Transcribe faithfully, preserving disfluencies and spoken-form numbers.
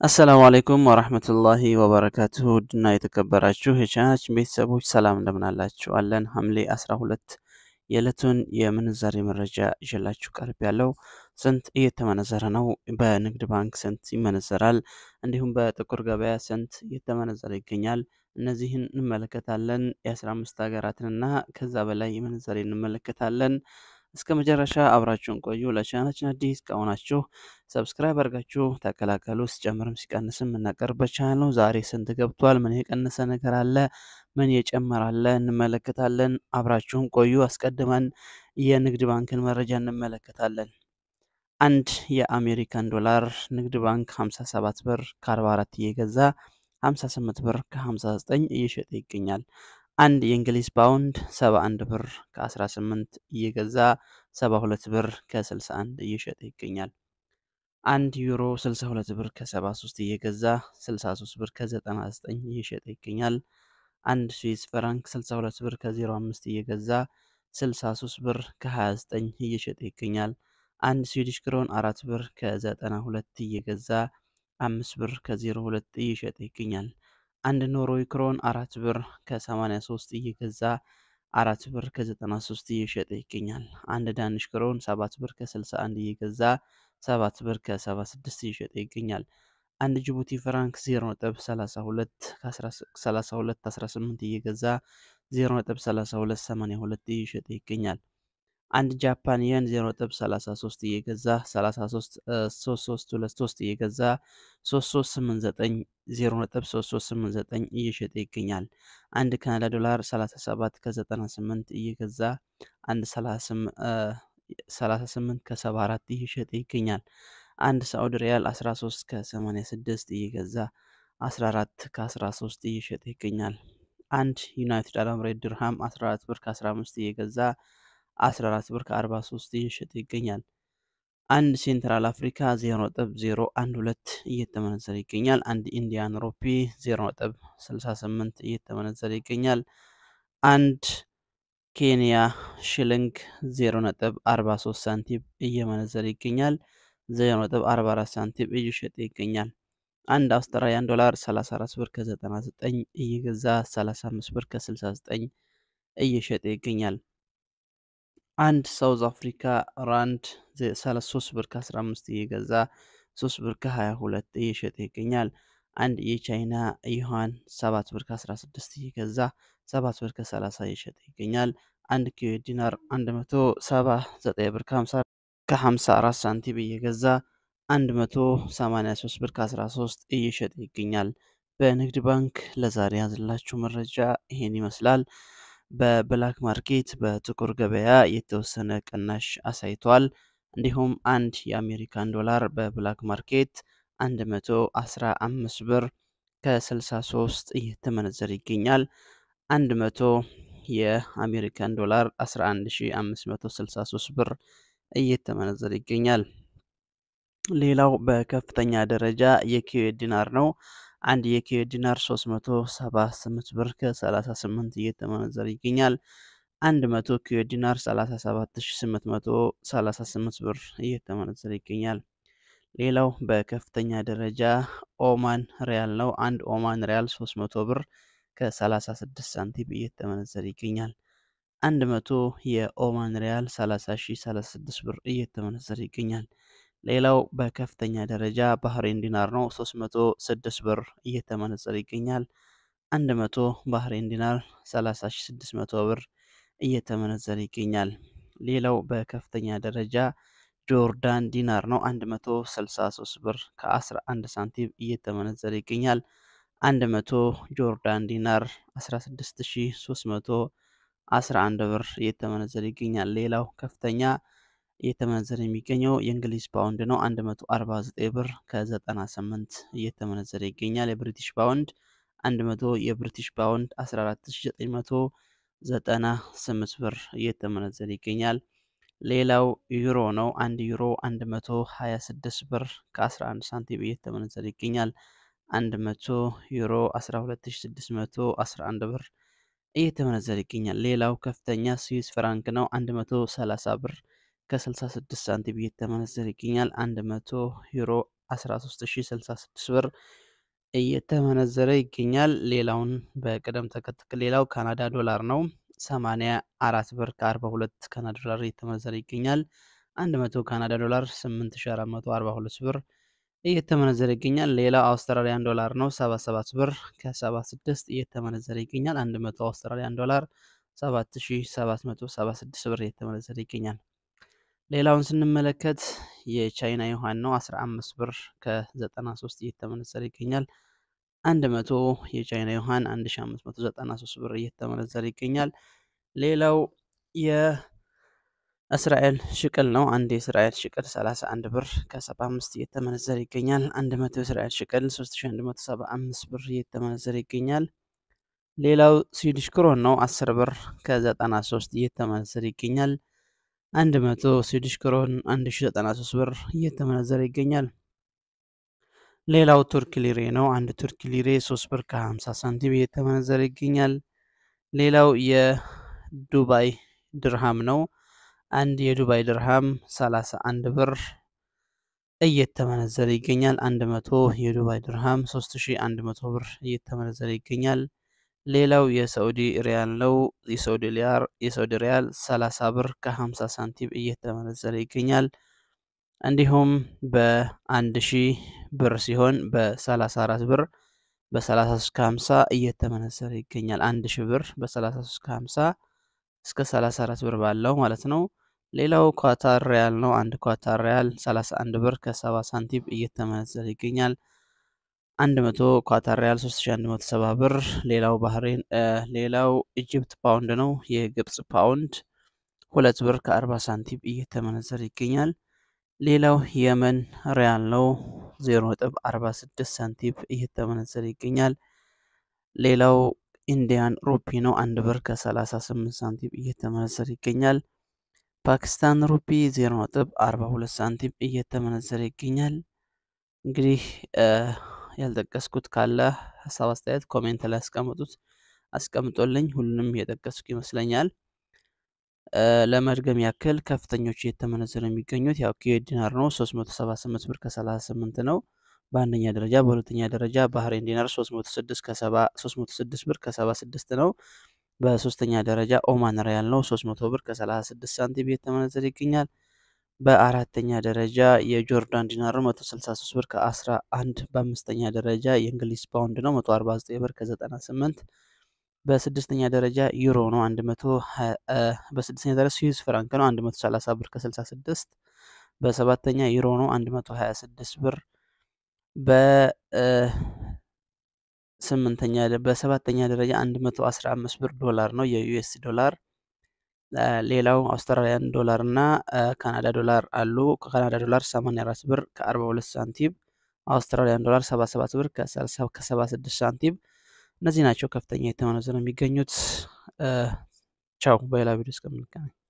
አሰላሙ አለይኩም ወራህመቱላሂ ወበረካቱሁ ድና የተከበራችሁ የቻናላችን ቤተሰቦች ሰላም እንደምን አላችሁ? አለን ሐምሌ አስራ ሁለት የዕለቱን የምንዛሬ መረጃ ይዤላችሁ ቀርቤያለሁ። ስንት እየተመነዘረ ነው? በንግድ ባንክ ስንት ይመነዘራል? እንዲሁም በጥቁር ገበያ ስንት እየተመነዘረ ይገኛል? እነዚህን እንመለከታለን። የአስራ አምስት ሀገራትንና ከዛ በላይ የምንዛሬ እንመለከታለን። እስከ መጨረሻ አብራችሁን ቆዩ። ለቻናላችን አዲስ ከሆናችሁ ሰብስክራይብ አድርጋችሁ ተቀላቀሉ። ሲጨምርም ሲቀንስም የምናቀርበት ቻናል ነው። ዛሬ ስንት ገብቷል? ምን የቀነሰ ነገር አለ? ምን የጨመረ አለ? እንመለከታለን። አብራችሁን ቆዩ። አስቀድመን የንግድ ባንክን መረጃ እንመለከታለን። አንድ የአሜሪካን ዶላር ንግድ ባንክ ሃምሳ ሰባት ብር ከአርባ አራት እየገዛ ሃምሳ ስምንት ብር ከሃምሳ ዘጠኝ እየሸጠ ይገኛል። አንድ የእንግሊዝ ፓውንድ ሰባ አንድ ብር ከአስራ ስምንት እየገዛ ሰባ ሁለት ብር ከስልሳ አንድ እየሸጠ ይገኛል። አንድ ዩሮ ስልሳ ሁለት ብር ከሰባ ሶስት እየገዛ ስልሳ ሶስት ብር ከዘጠና ዘጠኝ እየሸጠ ይገኛል። አንድ ስዊስ ፍራንክ ስልሳ ሁለት ብር ከዜሮ አምስት እየገዛ ስልሳ ሶስት ብር ከሃያ ዘጠኝ እየሸጠ ይገኛል። አንድ ስዊዲሽ ክሮን አራት ብር ከዘጠና ሁለት እየገዛ አምስት ብር ከዜሮ ሁለት እየሸጠ ይገኛል። አንድ ኖርዌይ ክሮን አራት ብር ከሰማንያ ሶስት እየገዛ አራት ብር ከዘጠና ሶስት እየሸጠ ይገኛል። አንድ ዳንሽ ክሮን ሰባት ብር ከስልሳ አንድ እየገዛ ሰባት ብር ከሰባ ስድስት እየሸጠ ይገኛል። አንድ ጅቡቲ ፍራንክ ዜሮ ነጥብ ሰላሳ ሁለት ሰላሳ ሁለት አስራ ስምንት እየገዛ ዜሮ ነጥብ ሰላሳ ሁለት ሰማንያ ሁለት እየሸጠ ይገኛል። አንድ ጃፓን የን ዜሮ ነጥብ ሰላሳ ሶስት እየገዛ ሰላሳ ሶስት ሶስት ሶስት ሁለት ሶስት እየገዛ ሶስት ሶስት ስምንት ዘጠኝ ዜሮ ነጥብ ሶስት ሶስት ስምንት ዘጠኝ እየሸጠ ይገኛል። አንድ ካናዳ ዶላር ሰላሳ ሰባት ከዘጠና ስምንት እየገዛ አንድ ሰላሳ ስምንት ከሰባ አራት እየሸጠ ይገኛል። አንድ ሳዑዲ ሪያል አስራ ሶስት ከሰማንያ ስድስት እየገዛ አስራ አራት ከአስራ ሶስት እየሸጠ ይገኛል። አንድ ዩናይትድ አረብ ኤሚሬት ድርሃም አስራ አራት ብር ከአስራ አምስት እየገዛ አስራ አራት ብር ከአርባ ሶስት እየሸጠ ይገኛል። አንድ ሴንትራል አፍሪካ ዜሮ ነጥብ ዜሮ አንድ ሁለት እየተመነዘረ ይገኛል። አንድ ኢንዲያን ሮፒ ዜሮ ነጥብ ስልሳ ስምንት እየተመነዘረ ይገኛል። አንድ ኬንያ ሽልንግ ዜሮ ነጥብ አርባ ሶስት ሳንቲም እየመነዘረ ይገኛል። ዜሮ ነጥብ አርባ አራት ሳንቲም እየሸጠ ይገኛል። አንድ አውስትራሊያን ዶላር ሰላሳ አራት ብር ከዘጠና ዘጠኝ እየገዛ ሰላሳ አምስት ብር ከስልሳ ዘጠኝ እየሸጠ ይገኛል። አንድ ሳውዝ አፍሪካ ራንድ ሰላሳ ሶስት ብር ከአስራ አምስት እየገዛ ሶስት ብር ከሃያ ሁለት እየሸጠ ይገኛል። አንድ የቻይና ዩዋን ሰባት ብር ከአስራ ስድስት እየገዛ ሰባት ብር ከሰላሳ እየሸጠ ይገኛል። አንድ ኩዌት ዲናር አንድ መቶ ሰባ ዘጠኝ ብር ከሃምሳ አራት ሳንቲም እየገዛ አንድ መቶ ሰማንያ ሶስት ብር ከአስራ ሶስት እየሸጠ ይገኛል። በንግድ ባንክ ለዛሬ ያዝላችሁ መረጃ ይሄን ይመስላል። በብላክ ማርኬት በጥቁር ገበያ የተወሰነ ቅናሽ አሳይቷል። እንዲሁም አንድ የአሜሪካን ዶላር በብላክ ማርኬት አንድ መቶ አስራ አምስት ብር ከስልሳ ሶስት እየተመነዘረ ይገኛል። አንድ መቶ የአሜሪካን ዶላር አስራ አንድ ሺህ አምስት መቶ ስልሳ ሶስት ብር እየተመነዘረ ይገኛል። ሌላው በከፍተኛ ደረጃ የኩዌት ዲናር ነው። አንድ የኩዌት ዲናር ሶስት መቶ ሰባ ስምንት ብር ከሰላሳ ስምንት እየተመነዘረ ይገኛል። አንድ መቶ ኩዌት ዲናር ሰላሳ ሰባት ሺህ ስምንት መቶ ሰላሳ ስምንት ብር እየተመነዘረ ይገኛል። ሌላው በከፍተኛ ደረጃ ኦማን ሪያል ነው። አንድ ኦማን ሪያል ሶስት መቶ ብር ከሰላሳ ስድስት ሳንቲም እየተመነዘረ ይገኛል። አንድ መቶ የኦማን ሪያል ሰላሳ ሺህ ሰላሳ ስድስት ብር እየተመነዘረ ይገኛል። ሌላው በከፍተኛ ደረጃ ባህሬን ዲናር ነው። ሶስት መቶ ስድስት ብር እየተመነዘረ ይገኛል። አንድ መቶ ባህሬን ዲናር ሰላሳ ሺህ ስድስት መቶ ብር እየተመነዘረ ይገኛል። ሌላው በከፍተኛ ደረጃ ጆርዳን ዲናር ነው። አንድ መቶ ስልሳ ሶስት ብር ከአስራ አንድ ሳንቲም እየተመነዘረ ይገኛል። አንድ መቶ ጆርዳን ዲናር አስራ ስድስት ሺህ ሶስት መቶ አስራ አንድ ብር እየተመነዘረ ይገኛል። ሌላው ከፍተኛ እየተመነዘረ የሚገኘው የእንግሊዝ ፓውንድ ነው። አንድ መቶ አርባ ዘጠኝ ብር ከዘጠና ስምንት እየተመነዘረ ይገኛል። የብሪቲሽ ፓውንድ አንድ መቶ የብሪቲሽ ፓውንድ አስራ አራት ሺህ ዘጠኝ መቶ ዘጠና ስምንት ብር እየተመነዘረ ይገኛል። ሌላው ዩሮ ነው። አንድ ዩሮ አንድ መቶ ሃያ ስድስት ብር ከአስራ አንድ ሳንቲም እየተመነዘረ ይገኛል። አንድ መቶ ዩሮ አስራ ሁለት ሺህ ስድስት መቶ አስራ አንድ ብር እየተመነዘረ ይገኛል። ሌላው ከፍተኛ ስዊስ ፍራንክ ነው። አንድ መቶ ሰላሳ ብር ከስልሳ ስድስት ሳንቲም እየተመነዘረ ይገኛል። አንድ መቶ ዩሮ አስራ ሶስት ሺህ ስልሳ ስድስት ብር እየተመነዘረ ይገኛል። ሌላውን በቅደም ተከተል ሌላው ካናዳ ዶላር ነው። ሰማንያ አራት ብር ከአርባ ሁለት ካናዳ ዶላር እየተመነዘረ ይገኛል። አንድ መቶ ካናዳ ዶላር ስምንት ሺህ አራት መቶ አርባ ሁለት ብር እየተመነዘረ ይገኛል። ሌላው አውስትራሊያን ዶላር ነው። ሰባ ሰባት ብር ከሰባ ስድስት እየተመነዘረ ይገኛል። አንድ መቶ አውስትራሊያን ዶላር ሰባት ሺህ ሰባት መቶ ሰባ ስድስት ብር እየተመነዘረ ይገኛል። ሌላውን ስንመለከት የቻይና ዩዋን ነው። አስራ አምስት ብር ከዘጠና ሶስት እየተመነዘረ ይገኛል። አንድ መቶ የቻይና ዩዋን አንድ ሺህ አምስት መቶ ዘጠና ሶስት ብር እየተመነዘረ ይገኛል። ሌላው የእስራኤል ሽቅል ነው። አንድ የእስራኤል ሽቅል ሰላሳ አንድ ብር ከሰባ አምስት እየተመነዘረ ይገኛል። አንድ መቶ የእስራኤል ሽቅል ሶስት ሺህ አንድ መቶ ሰባ አምስት ብር እየተመነዘረ ይገኛል። ሌላው ስዊዲሽ ክሮን ነው። አስር ብር ከዘጠና ሶስት እየተመነዘረ ይገኛል። አንድ መቶ ስዊዲሽ ክሮን አንድ ሺህ ዘጠና ሶስት ብር እየተመነዘረ ይገኛል። ሌላው ቱርክ ሊሬ ነው። አንድ ቱርክ ሊሬ ሶስት ብር ከሃምሳ ሳንቲም እየተመነዘረ ይገኛል። ሌላው የዱባይ ድርሃም ነው። አንድ የዱባይ ድርሃም ሰላሳ አንድ ብር እየተመነዘረ ይገኛል። አንድ መቶ የዱባይ ድርሃም ሶስት ሺህ አንድ መቶ ብር እየተመነዘረ ይገኛል። ሌላው የሳውዲ ሪያል ነው። የሳውዲ ሪያል የሳውዲ ሪያል ሰላሳ ብር ከሃምሳ ሳንቲም እየተመነዘረ ይገኛል። እንዲሁም በአንድ ሺህ ብር ሲሆን በ34 ብር በ33 ከሃምሳ እየተመነዘረ ይገኛል። አንድ ሺህ ብር በ33 ከሃምሳ እስከ ሰላሳ አራት ብር ባለው ማለት ነው። ሌላው ኳታር ሪያል ነው። አንድ ኳታር ሪያል ሰላሳ አንድ ብር ከሰባ ሳንቲም እየተመነዘረ ይገኛል። አንድ መቶ ኳታር ሪያል ሶስት ሺህ አንድ መቶ ሰባ ብር። ሌላው ባህሬን ሌላው ኢጂፕት ፓውንድ ነው። የግብጽ ፓውንድ ሁለት ብር ከአርባ ሳንቲም እየተመነዘረ ይገኛል። ሌላው የመን ሪያል ነው። ዜሮ ነጥብ አርባ ስድስት ሳንቲም እየተመነዘረ ይገኛል። ሌላው ኢንዲያን ሩፒ ነው። አንድ ብር ከሰላሳ ስምንት ሳንቲም እየተመነዘረ ይገኛል። ፓኪስታን ሩፒ ዜሮ ነጥብ አርባ ሁለት ሳንቲም እየተመነዘረ ይገኛል። እንግዲህ ያልጠቀስኩት ካለ ሀሳብ አስተያየት ኮሜንት ላይ አስቀምጡት አስቀምጦልኝ ሁሉንም የጠቀስኩ ይመስለኛል። ለመድገም ያክል ከፍተኞቹ እየተመነዘሩ የሚገኙት ያው ኩዌት ዲናር ነው። ሶስት መቶ ሰባ ስምንት ብር ከሰላሳ ስምንት ነው በአንደኛ ደረጃ። በሁለተኛ ደረጃ ባህሬን ዲናር ሶስት መቶ ስድስት ብር ከሰባ ስድስት ነው። በሶስተኛ ደረጃ ኦማን ሪያል ነው። ሶስት መቶ ብር ከሰላሳ ስድስት ሳንቲም እየተመነዘረ ይገኛል። በአራተኛ ደረጃ የጆርዳን ዲናር መቶ ስልሳ ሶስት ብር ከአስራ አንድ። በአምስተኛ ደረጃ የእንግሊዝ ፓውንድ ነው መቶ አርባ ዘጠኝ ብር ከዘጠና ስምንት። በስድስተኛ ደረጃ ዩሮ ነው አንድ መቶ በስድስተኛ ደረጃ ስዊስ ፍራንክ ነው አንድ መቶ ሰላሳ ብር ከስልሳ ስድስት። በሰባተኛ ዩሮ ነው አንድ መቶ ሀያ ስድስት ብር። በስምንተኛ በሰባተኛ ደረጃ አንድ መቶ አስራ አምስት ብር ዶላር ነው የዩኤስ ዶላር። ሌላው አውስትራሊያን ዶላር እና ካናዳ ዶላር አሉ። ካናዳ ዶላር ሰማንያ አራት ብር ከአርባ ሁለት ሳንቲም፣ አውስትራሊያን ዶላር ሰባ ሰባት ብር ከሰባ ስድስት ሳንቲም። እነዚህ ናቸው ከፍተኛ የተመነዘሩ የሚገኙት። ቻው፣ በሌላ ቪዲዮ እስከምንገናኝ።